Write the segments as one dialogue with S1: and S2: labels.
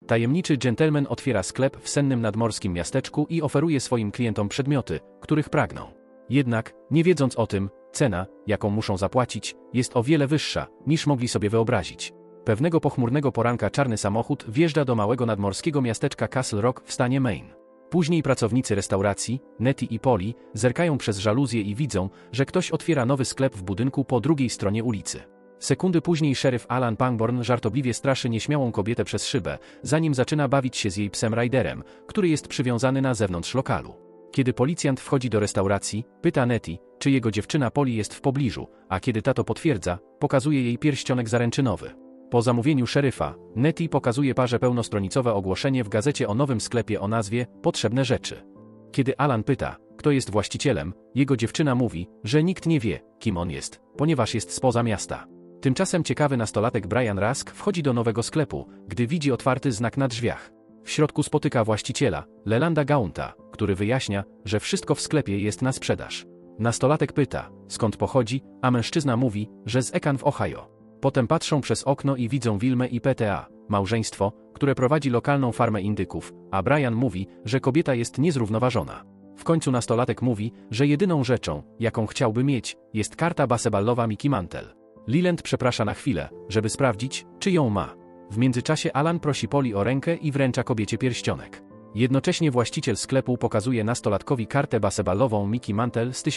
S1: Tajemniczy dżentelmen otwiera sklep w sennym nadmorskim miasteczku i oferuje swoim klientom przedmioty, których pragną. Jednak, nie wiedząc o tym, cena, jaką muszą zapłacić, jest o wiele wyższa, niż mogli sobie wyobrazić. Pewnego pochmurnego poranka czarny samochód wjeżdża do małego nadmorskiego miasteczka Castle Rock w stanie Maine. Później pracownicy restauracji, Nettie i Polly, zerkają przez żaluzję i widzą, że ktoś otwiera nowy sklep w budynku po drugiej stronie ulicy. Sekundy później szeryf Alan Pangborn żartobliwie straszy nieśmiałą kobietę przez szybę, zanim zaczyna bawić się z jej psem Ryderem, który jest przywiązany na zewnątrz lokalu. Kiedy policjant wchodzi do restauracji, pyta Nettie, czy jego dziewczyna Polly jest w pobliżu, a kiedy ta to potwierdza, pokazuje jej pierścionek zaręczynowy. Po zamówieniu szeryfa, Nettie pokazuje parze pełnostronicowe ogłoszenie w gazecie o nowym sklepie o nazwie Potrzebne rzeczy. Kiedy Alan pyta, kto jest właścicielem, jego dziewczyna mówi, że nikt nie wie, kim on jest, ponieważ jest spoza miasta. Tymczasem ciekawy nastolatek Brian Rusk wchodzi do nowego sklepu, gdy widzi otwarty znak na drzwiach. W środku spotyka właściciela, Lelanda Gaunta, który wyjaśnia, że wszystko w sklepie jest na sprzedaż. Nastolatek pyta, skąd pochodzi, a mężczyzna mówi, że z Ekan w Ohio. Potem patrzą przez okno i widzą Wilmę i PTA, małżeństwo, które prowadzi lokalną farmę indyków, a Brian mówi, że kobieta jest niezrównoważona. W końcu nastolatek mówi, że jedyną rzeczą, jaką chciałby mieć, jest karta baseballowa Mickey Mantle. Leland przeprasza na chwilę, żeby sprawdzić, czy ją ma. W międzyczasie Alan prosi Polly o rękę i wręcza kobiecie pierścionek. Jednocześnie właściciel sklepu pokazuje nastolatkowi kartę baseballową Mickey Mantle z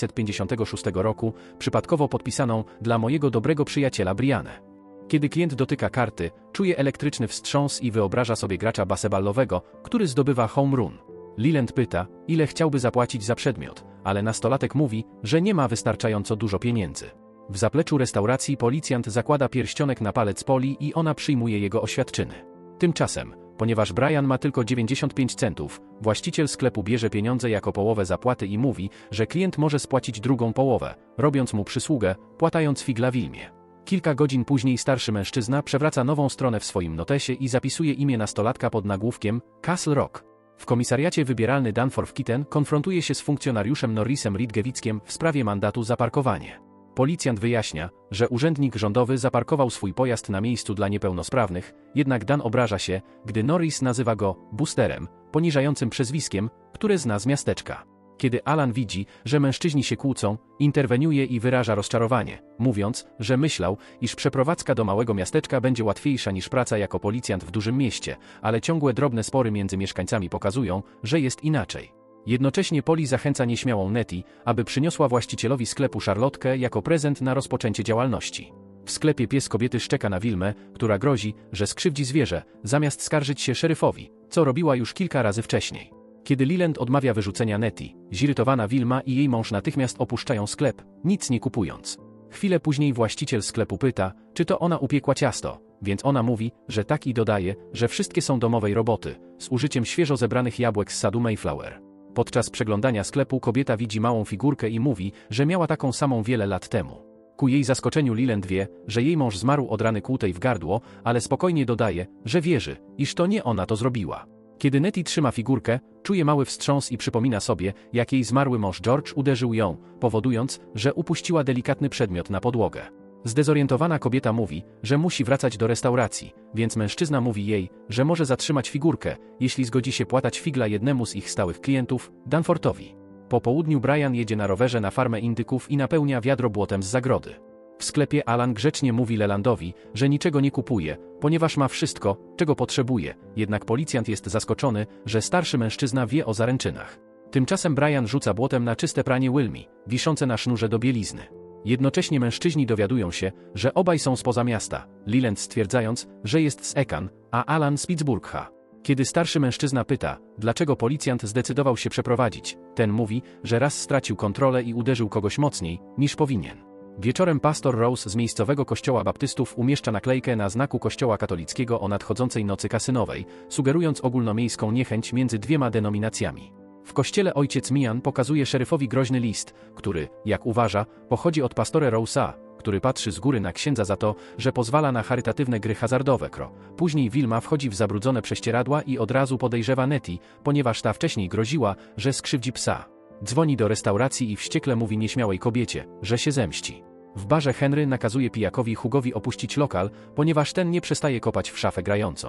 S1: 1956 roku, przypadkowo podpisaną dla mojego dobrego przyjaciela Brianę. Kiedy klient dotyka karty, czuje elektryczny wstrząs i wyobraża sobie gracza baseballowego, który zdobywa home run. Leland pyta, ile chciałby zapłacić za przedmiot, ale nastolatek mówi, że nie ma wystarczająco dużo pieniędzy. W zapleczu restauracji policjant zakłada pierścionek na palec Polly i ona przyjmuje jego oświadczyny. Tymczasem, ponieważ Brian ma tylko 95 centów, właściciel sklepu bierze pieniądze jako połowę zapłaty i mówi, że klient może spłacić drugą połowę, robiąc mu przysługę, płatając figla Wilmie. Kilka godzin później starszy mężczyzna przewraca nową stronę w swoim notesie i zapisuje imię nastolatka pod nagłówkiem Castle Rock. W komisariacie wybieralny Danforth Kitten konfrontuje się z funkcjonariuszem Norrisem Ridgewickiem w sprawie mandatu za parkowanie. Policjant wyjaśnia, że urzędnik rządowy zaparkował swój pojazd na miejscu dla niepełnosprawnych, jednak Dan obraża się, gdy Norris nazywa go Boosterem, poniżającym przezwiskiem, które zna z miasteczka. Kiedy Alan widzi, że mężczyźni się kłócą, interweniuje i wyraża rozczarowanie, mówiąc, że myślał, iż przeprowadzka do małego miasteczka będzie łatwiejsza niż praca jako policjant w dużym mieście, ale ciągłe drobne spory między mieszkańcami pokazują, że jest inaczej. Jednocześnie Polly zachęca nieśmiałą Nettie, aby przyniosła właścicielowi sklepu szarlotkę jako prezent na rozpoczęcie działalności. W sklepie pies kobiety szczeka na Wilmę, która grozi, że skrzywdzi zwierzę, zamiast skarżyć się szeryfowi, co robiła już kilka razy wcześniej. Kiedy Leland odmawia wyrzucenia Nettie, zirytowana Wilma i jej mąż natychmiast opuszczają sklep, nic nie kupując. Chwilę później właściciel sklepu pyta, czy to ona upiekła ciasto, więc ona mówi, że tak i dodaje, że wszystkie są domowej roboty, z użyciem świeżo zebranych jabłek z sadu Mayflower. Podczas przeglądania sklepu kobieta widzi małą figurkę i mówi, że miała taką samą wiele lat temu. Ku jej zaskoczeniu Leland wie, że jej mąż zmarł od rany kłutej w gardło, ale spokojnie dodaje, że wierzy, iż to nie ona to zrobiła. Kiedy Nettie trzyma figurkę, czuje mały wstrząs i przypomina sobie, jak jej zmarły mąż George uderzył ją, powodując, że upuściła delikatny przedmiot na podłogę. Zdezorientowana kobieta mówi, że musi wracać do restauracji, więc mężczyzna mówi jej, że może zatrzymać figurkę, jeśli zgodzi się płatać figla jednemu z ich stałych klientów, Danforthowi. Po południu Brian jedzie na rowerze na farmę indyków i napełnia wiadro błotem z zagrody. W sklepie Alan grzecznie mówi Lelandowi, że niczego nie kupuje, ponieważ ma wszystko, czego potrzebuje, jednak policjant jest zaskoczony, że starszy mężczyzna wie o zaręczynach. Tymczasem Brian rzuca błotem na czyste pranie Wilmi, wiszące na sznurze do bielizny. Jednocześnie mężczyźni dowiadują się, że obaj są spoza miasta, Leland stwierdzając, że jest z Ekan, a Alan z Pittsburgha. Kiedy starszy mężczyzna pyta, dlaczego policjant zdecydował się przeprowadzić, ten mówi, że raz stracił kontrolę i uderzył kogoś mocniej, niż powinien. Wieczorem pastor Rose z miejscowego kościoła baptystów umieszcza naklejkę na znaku kościoła katolickiego o nadchodzącej nocy kasynowej, sugerując ogólnomiejską niechęć między dwiema denominacjami. W kościele ojciec Mian pokazuje szeryfowi groźny list, który, jak uważa, pochodzi od pastora Rose'a, który patrzy z góry na księdza za to, że pozwala na charytatywne gry hazardowe. Później Wilma wchodzi w zabrudzone prześcieradła i od razu podejrzewa Nettie, ponieważ ta wcześniej groziła, że skrzywdzi psa. Dzwoni do restauracji i wściekle mówi nieśmiałej kobiecie, że się zemści. W barze Henry nakazuje pijakowi Hugowi opuścić lokal, ponieważ ten nie przestaje kopać w szafę grającą.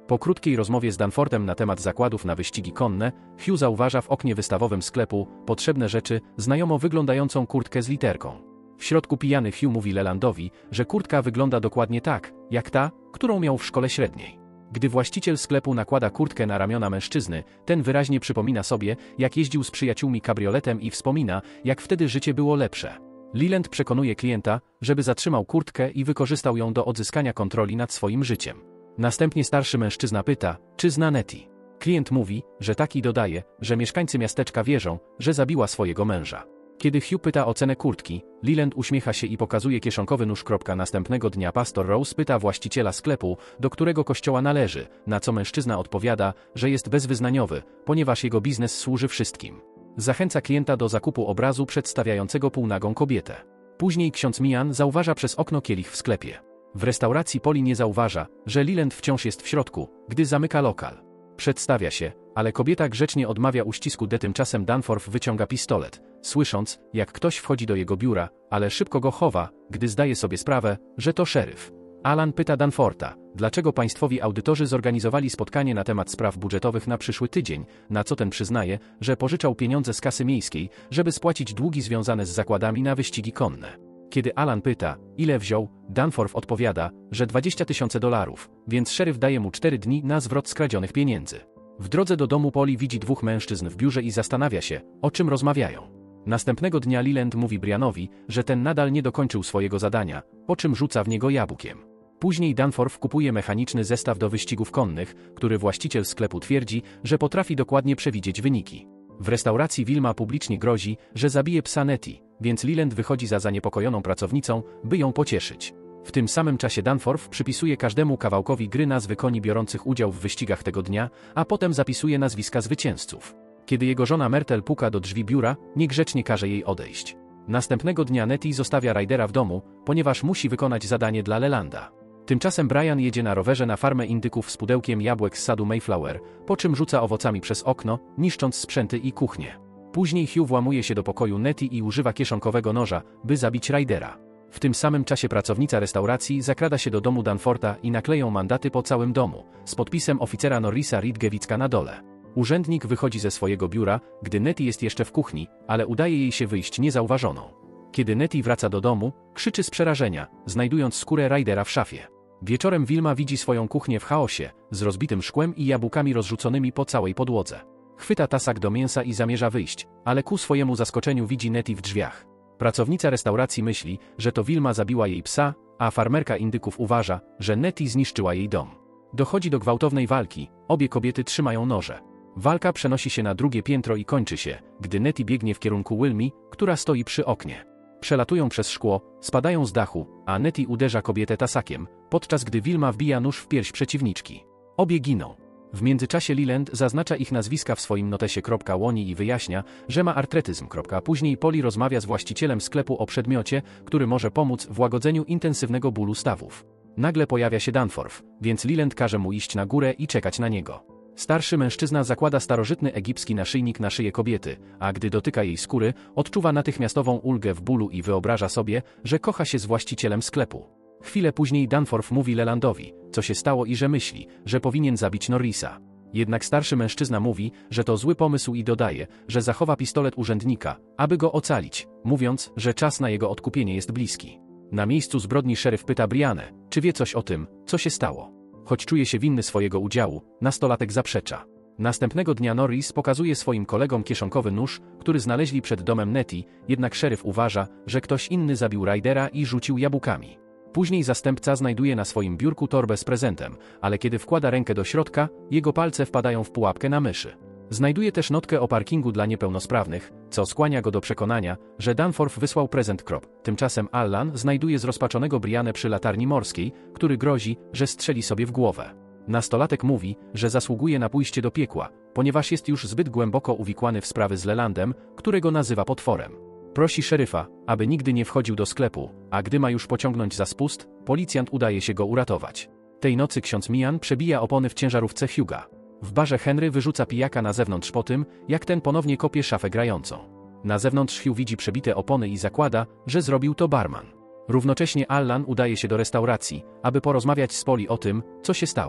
S1: Po krótkiej rozmowie z Danfortem na temat zakładów na wyścigi konne, Hugh zauważa w oknie wystawowym sklepu potrzebne rzeczy, znajomo wyglądającą kurtkę z literką. W środku pijany Hugh mówi Lelandowi, że kurtka wygląda dokładnie tak, jak ta, którą miał w szkole średniej. Gdy właściciel sklepu nakłada kurtkę na ramiona mężczyzny, ten wyraźnie przypomina sobie, jak jeździł z przyjaciółmi kabrioletem i wspomina, jak wtedy życie było lepsze. Leland przekonuje klienta, żeby zatrzymał kurtkę i wykorzystał ją do odzyskania kontroli nad swoim życiem. Następnie starszy mężczyzna pyta, czy zna Nettie. Klient mówi, że tak i dodaje, że mieszkańcy miasteczka wierzą, że zabiła swojego męża. Kiedy Hugh pyta o cenę kurtki, Leland uśmiecha się i pokazuje kieszonkowy nóż. Następnego dnia pastor Rose pyta właściciela sklepu, do którego kościoła należy, na co mężczyzna odpowiada, że jest bezwyznaniowy, ponieważ jego biznes służy wszystkim. Zachęca klienta do zakupu obrazu przedstawiającego półnagą kobietę. Później ksiądz Mian zauważa przez okno kielich w sklepie. W restauracji Polly nie zauważa, że Leland wciąż jest w środku, gdy zamyka lokal. Przedstawia się, ale kobieta grzecznie odmawia uścisku D. Tymczasem Danforth wyciąga pistolet, słysząc, jak ktoś wchodzi do jego biura, ale szybko go chowa, gdy zdaje sobie sprawę, że to szeryf. Alan pyta Danforta, dlaczego państwowi audytorzy zorganizowali spotkanie na temat spraw budżetowych na przyszły tydzień, na co ten przyznaje, że pożyczał pieniądze z kasy miejskiej, żeby spłacić długi związane z zakładami na wyścigi konne. Kiedy Alan pyta, ile wziął, Danforth odpowiada, że $20,000, więc szeryf daje mu 4 dni na zwrot skradzionych pieniędzy. W drodze do domu Polly widzi 2 mężczyzn w biurze i zastanawia się, o czym rozmawiają. Następnego dnia Leland mówi Brianowi, że ten nadal nie dokończył swojego zadania, po czym rzuca w niego jabłkiem. Później Danforth kupuje mechaniczny zestaw do wyścigów konnych, który właściciel sklepu twierdzi, że potrafi dokładnie przewidzieć wyniki. W restauracji Wilma publicznie grozi, że zabije psa Nettie, więc Leland wychodzi za zaniepokojoną pracownicą, by ją pocieszyć. W tym samym czasie Danforth przypisuje każdemu kawałkowi gry nazwy koni biorących udział w wyścigach tego dnia, a potem zapisuje nazwiska zwycięzców. Kiedy jego żona Myrtle puka do drzwi biura, niegrzecznie każe jej odejść. Następnego dnia Nettie zostawia Rydera w domu, ponieważ musi wykonać zadanie dla Lelanda. Tymczasem Brian jedzie na rowerze na farmę indyków z pudełkiem jabłek z sadu Mayflower, po czym rzuca owocami przez okno, niszcząc sprzęty i kuchnię. Później Hugh włamuje się do pokoju Nettie i używa kieszonkowego noża, by zabić Rydera. W tym samym czasie pracownica restauracji zakrada się do domu Danforta i nakleją mandaty po całym domu, z podpisem oficera Norrisa Ridgewicka na dole. Urzędnik wychodzi ze swojego biura, gdy Nettie jest jeszcze w kuchni, ale udaje jej się wyjść niezauważoną. Kiedy Nettie wraca do domu, krzyczy z przerażenia, znajdując skórę Rydera w szafie. Wieczorem Wilma widzi swoją kuchnię w chaosie, z rozbitym szkłem i jabłkami rozrzuconymi po całej podłodze. Chwyta tasak do mięsa i zamierza wyjść, ale ku swojemu zaskoczeniu widzi Nettie w drzwiach. Pracownica restauracji myśli, że to Wilma zabiła jej psa, a farmerka indyków uważa, że Nettie zniszczyła jej dom. Dochodzi do gwałtownej walki, obie kobiety trzymają noże. Walka przenosi się na drugie piętro i kończy się, gdy Nettie biegnie w kierunku Wilmi, która stoi przy oknie. Przelatują przez szkło, spadają z dachu, a Nettie uderza kobietę tasakiem, podczas gdy Wilma wbija nóż w pierś przeciwniczki. Obie giną. W międzyczasie Leland zaznacza ich nazwiska w swoim notesie. Łoni i wyjaśnia, że ma artretyzm. Później Polly rozmawia z właścicielem sklepu o przedmiocie, który może pomóc w łagodzeniu intensywnego bólu stawów. Nagle pojawia się Danforth, więc Leland każe mu iść na górę i czekać na niego. Starszy mężczyzna zakłada starożytny egipski naszyjnik na szyję kobiety, a gdy dotyka jej skóry, odczuwa natychmiastową ulgę w bólu i wyobraża sobie, że kocha się z właścicielem sklepu. Chwilę później Danforth mówi Lelandowi, co się stało i że myśli, że powinien zabić Norrisa. Jednak starszy mężczyzna mówi, że to zły pomysł i dodaje, że zachowa pistolet urzędnika, aby go ocalić, mówiąc, że czas na jego odkupienie jest bliski. Na miejscu zbrodni szeryf pyta Brianę, czy wie coś o tym, co się stało. Choć czuje się winny swojego udziału, nastolatek zaprzecza. Następnego dnia Norris pokazuje swoim kolegom kieszonkowy nóż, który znaleźli przed domem Nettie, jednak szeryf uważa, że ktoś inny zabił Rydera i rzucił jabłkami. Później zastępca znajduje na swoim biurku torbę z prezentem, ale kiedy wkłada rękę do środka, jego palce wpadają w pułapkę na myszy. Znajduje też notkę o parkingu dla niepełnosprawnych, co skłania go do przekonania, że Danforth wysłał prezent. Tymczasem Allan znajduje zrozpaczonego Brianę przy latarni morskiej, który grozi, że strzeli sobie w głowę. Nastolatek mówi, że zasługuje na pójście do piekła, ponieważ jest już zbyt głęboko uwikłany w sprawy z Lelandem, którego nazywa potworem. Prosi szeryfa, aby nigdy nie wchodził do sklepu, a gdy ma już pociągnąć za spust, policjant udaje się go uratować. Tej nocy ksiądz Mian przebija opony w ciężarówce Hugha. W barze Henry wyrzuca pijaka na zewnątrz po tym, jak ten ponownie kopie szafę grającą. Na zewnątrz Hugh widzi przebite opony i zakłada, że zrobił to barman. Równocześnie Allan udaje się do restauracji, aby porozmawiać z Polly o tym, co się stało.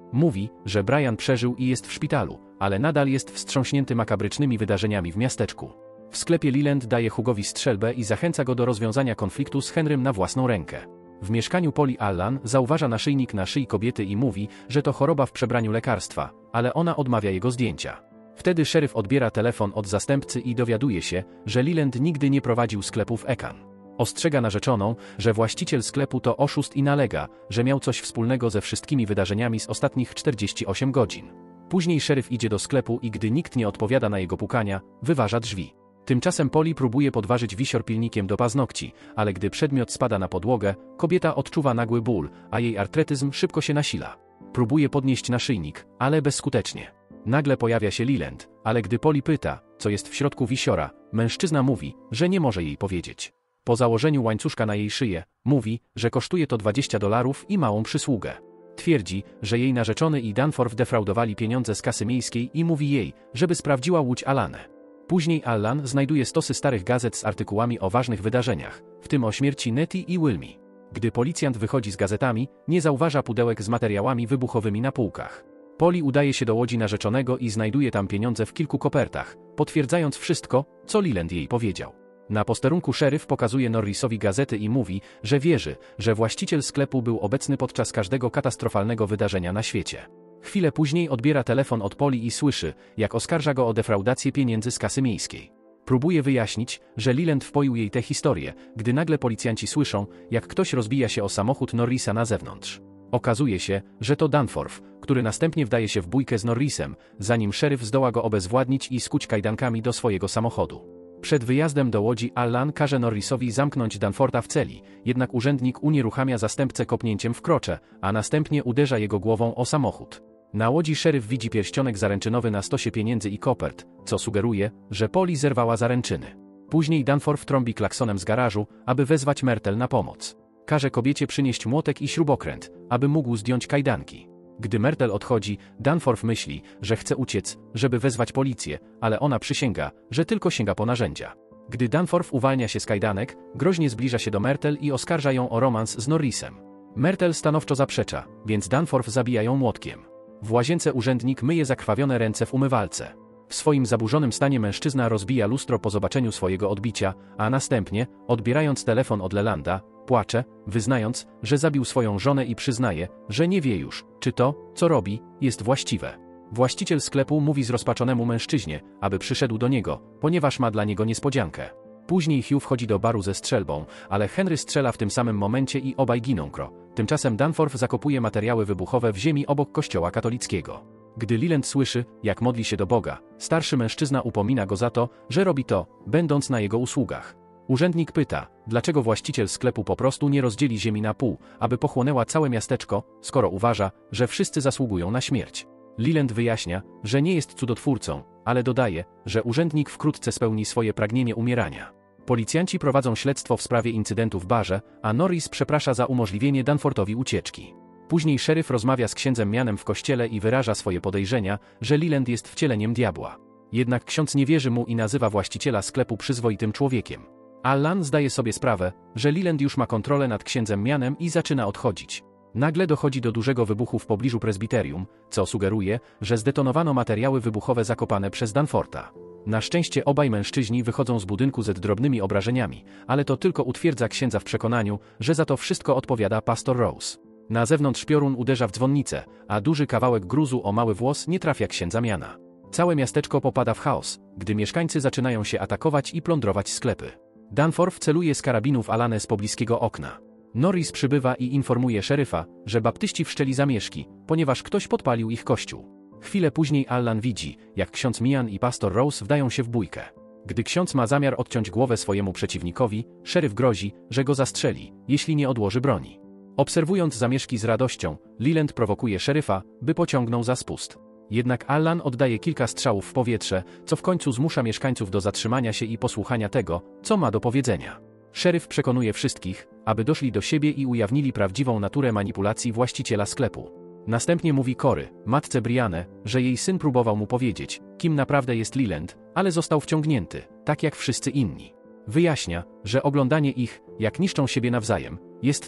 S1: Mówi, że Brian przeżył i jest w szpitalu, ale nadal jest wstrząśnięty makabrycznymi wydarzeniami w miasteczku. W sklepie Leland daje Hugowi strzelbę i zachęca go do rozwiązania konfliktu z Henrym na własną rękę. W mieszkaniu Polly Allan zauważa naszyjnik na szyi kobiety i mówi, że to choroba w przebraniu lekarstwa, ale ona odmawia jego zdjęcia. Wtedy szeryf odbiera telefon od zastępcy i dowiaduje się, że Leland nigdy nie prowadził sklepu w Ekan. Ostrzega narzeczoną, że właściciel sklepu to oszust i nalega, że miał coś wspólnego ze wszystkimi wydarzeniami z ostatnich 48 godzin. Później szeryf idzie do sklepu i gdy nikt nie odpowiada na jego pukania, wyważa drzwi. Tymczasem Polly próbuje podważyć wisior pilnikiem do paznokci, ale gdy przedmiot spada na podłogę, kobieta odczuwa nagły ból, a jej artretyzm szybko się nasila. Próbuje podnieść naszyjnik, ale bezskutecznie. Nagle pojawia się Leland, ale gdy Polly pyta, co jest w środku wisiora, mężczyzna mówi, że nie może jej powiedzieć. Po założeniu łańcuszka na jej szyję, mówi, że kosztuje to $20 i małą przysługę. Twierdzi, że jej narzeczony i Danforth defraudowali pieniądze z kasy miejskiej i mówi jej, żeby sprawdziła łódź Allanę. Później Allan znajduje stosy starych gazet z artykułami o ważnych wydarzeniach, w tym o śmierci Nettie i Wilmie. Gdy policjant wychodzi z gazetami, nie zauważa pudełek z materiałami wybuchowymi na półkach. Polly udaje się do łodzi narzeczonego i znajduje tam pieniądze w kilku kopertach, potwierdzając wszystko, co Leland jej powiedział. Na posterunku szeryf pokazuje Norrisowi gazety i mówi, że wierzy, że właściciel sklepu był obecny podczas każdego katastrofalnego wydarzenia na świecie. Chwilę później odbiera telefon od Polly i słyszy, jak oskarża go o defraudację pieniędzy z kasy miejskiej. Próbuje wyjaśnić, że Leland wpoił jej tę historię, gdy nagle policjanci słyszą, jak ktoś rozbija się o samochód Norrisa na zewnątrz. Okazuje się, że to Danforth, który następnie wdaje się w bójkę z Norrisem, zanim szeryf zdoła go obezwładnić i skuć kajdankami do swojego samochodu. Przed wyjazdem do łodzi Allan każe Norrisowi zamknąć Danfortha w celi, jednak urzędnik unieruchamia zastępcę kopnięciem w krocze, a następnie uderza jego głową o samochód. Na łodzi szeryf widzi pierścionek zaręczynowy na stosie pieniędzy i kopert, co sugeruje, że Polly zerwała zaręczyny. Później Danforth trąbi klaksonem z garażu, aby wezwać Myrtle na pomoc. Każe kobiecie przynieść młotek i śrubokręt, aby mógł zdjąć kajdanki. Gdy Myrtle odchodzi, Danforth myśli, że chce uciec, żeby wezwać policję, ale ona przysięga, że tylko sięga po narzędzia. Gdy Danforth uwalnia się z kajdanek, groźnie zbliża się do Myrtle i oskarża ją o romans z Norrisem. Myrtle stanowczo zaprzecza, więc Danforth zabija ją młotkiem. W łazience urzędnik myje zakrwawione ręce w umywalce. W swoim zaburzonym stanie mężczyzna rozbija lustro po zobaczeniu swojego odbicia, a następnie, odbierając telefon od Lelanda, płacze, wyznając, że zabił swoją żonę i przyznaje, że nie wie już, czy to, co robi, jest właściwe. Właściciel sklepu mówi zrozpaczonemu mężczyźnie, aby przyszedł do niego, ponieważ ma dla niego niespodziankę. Później Hugh wchodzi do baru ze strzelbą, ale Henry strzela w tym samym momencie i obaj giną. Tymczasem Danforth zakopuje materiały wybuchowe w ziemi obok kościoła katolickiego. Gdy Leland słyszy, jak modli się do Boga, starszy mężczyzna upomina go za to, że robi to, będąc na jego usługach. Urzędnik pyta, dlaczego właściciel sklepu po prostu nie rozdzieli ziemi na pół, aby pochłonęła całe miasteczko, skoro uważa, że wszyscy zasługują na śmierć. Leland wyjaśnia, że nie jest cudotwórcą, ale dodaje, że urzędnik wkrótce spełni swoje pragnienie umierania. Policjanci prowadzą śledztwo w sprawie incydentu w barze, a Norris przeprasza za umożliwienie Danforthowi ucieczki. Później szeryf rozmawia z księdzem Mianem w kościele i wyraża swoje podejrzenia, że Leland jest wcieleniem diabła. Jednak ksiądz nie wierzy mu i nazywa właściciela sklepu przyzwoitym człowiekiem. Allan zdaje sobie sprawę, że Leland już ma kontrolę nad księdzem Mianem i zaczyna odchodzić. Nagle dochodzi do dużego wybuchu w pobliżu prezbiterium, co sugeruje, że zdetonowano materiały wybuchowe zakopane przez Danfortha. Na szczęście obaj mężczyźni wychodzą z budynku z drobnymi obrażeniami, ale to tylko utwierdza księdza w przekonaniu, że za to wszystko odpowiada pastor Rose. Na zewnątrz piorun uderza w dzwonnicę, a duży kawałek gruzu o mały włos nie trafia księdza Miana. Całe miasteczko popada w chaos, gdy mieszkańcy zaczynają się atakować i plądrować sklepy. Danforth celuje z karabinu w Allanę z pobliskiego okna. Norris przybywa i informuje szeryfa, że baptyści wszczęli zamieszki, ponieważ ktoś podpalił ich kościół. Chwilę później Allan widzi, jak ksiądz Mian i pastor Rose wdają się w bójkę. Gdy ksiądz ma zamiar odciąć głowę swojemu przeciwnikowi, szeryf grozi, że go zastrzeli, jeśli nie odłoży broni. Obserwując zamieszki z radością, Leland prowokuje szeryfa, by pociągnął za spust. Jednak Allan oddaje kilka strzałów w powietrze, co w końcu zmusza mieszkańców do zatrzymania się i posłuchania tego, co ma do powiedzenia. Szeryf przekonuje wszystkich, aby doszli do siebie i ujawnili prawdziwą naturę manipulacji właściciela sklepu. Następnie mówi Cory, matce Brianne, że jej syn próbował mu powiedzieć, kim naprawdę jest Leland, ale został wciągnięty, tak jak wszyscy inni. Wyjaśnia, że oglądanie ich, jak niszczą siebie nawzajem, jest tym,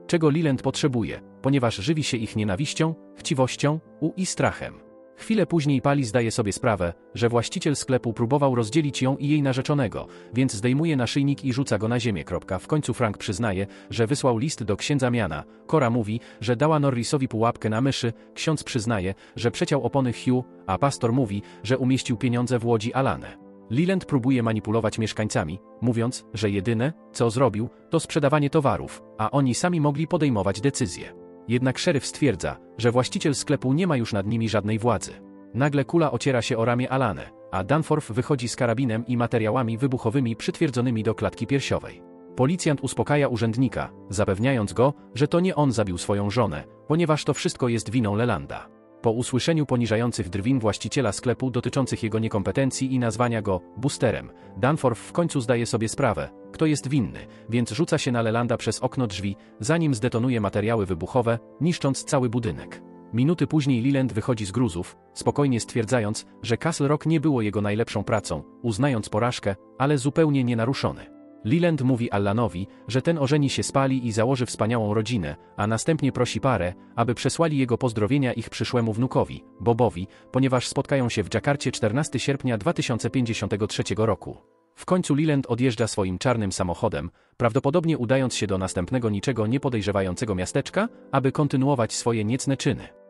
S1: czego Leland potrzebuje, ponieważ żywi się ich nienawiścią, chciwością i strachem. Chwilę później Pali zdaje sobie sprawę, że właściciel sklepu próbował rozdzielić ją i jej narzeczonego, więc zdejmuje naszyjnik i rzuca go na ziemię. W końcu Frank przyznaje, że wysłał list do księdza Miana. Cora mówi, że dała Norrisowi pułapkę na myszy, ksiądz przyznaje, że przeciął opony Hugh, a pastor mówi, że umieścił pieniądze w łodzi Alane. Leland próbuje manipulować mieszkańcami, mówiąc, że jedyne, co zrobił, to sprzedawanie towarów, a oni sami mogli podejmować decyzje. Jednak szeryf stwierdza, że właściciel sklepu nie ma już nad nimi żadnej władzy. Nagle kula ociera się o ramię Alane, a Danforth wychodzi z karabinem i materiałami wybuchowymi przytwierdzonymi do klatki piersiowej. Policjant uspokaja urzędnika, zapewniając go, że to nie on zabił swoją żonę, ponieważ to wszystko jest winą Lelanda. Po usłyszeniu poniżających drwin właściciela sklepu dotyczących jego niekompetencji i nazwania go Busterem, Danforth w końcu zdaje sobie sprawę, kto jest winny, więc rzuca się na Lelanda przez okno drzwi, zanim zdetonuje materiały wybuchowe, niszcząc cały budynek. Minuty później Leland wychodzi z gruzów, spokojnie stwierdzając, że Castle Rock nie było jego najlepszą pracą, uznając porażkę, ale zupełnie nienaruszony. Leland mówi Allanowi, że ten ożeni się z Pali i założy wspaniałą rodzinę, a następnie prosi parę, aby przesłali jego pozdrowienia ich przyszłemu wnukowi, Bobowi, ponieważ spotkają się w Dżakarcie 14 sierpnia 2053 roku. W końcu Leland odjeżdża swoim czarnym samochodem, prawdopodobnie udając się do następnego niczego nie podejrzewającego miasteczka, aby kontynuować swoje niecne czyny.